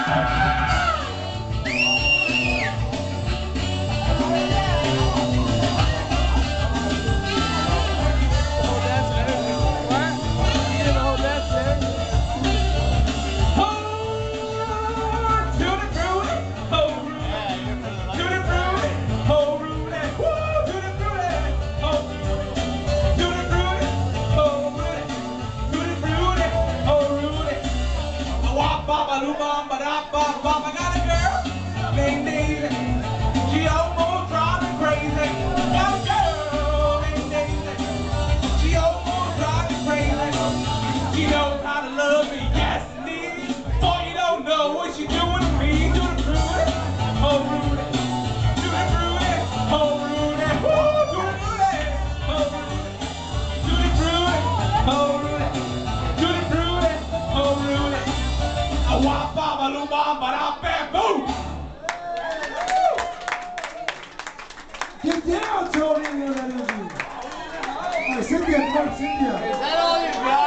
I got a girl named Daisy. She almost drives me crazy. Got a girl named Daisy. She almost drives me crazy. She knows how to love me, yes indeed. Boy, you don't know what she's doing to me. Do the Rudy, oh Rudy. Do the Rudy, oh Rudy. Woo, do the Rudy, oh Rudy. Do the Rudy, oh Rudy. Do the Rudy, oh Rudy. A wop, bop, a loop, bop, ba da, bam, boom. Get down, Tony, and your energy. All right, Cynthia, come on, Cynthia. Is that all you got?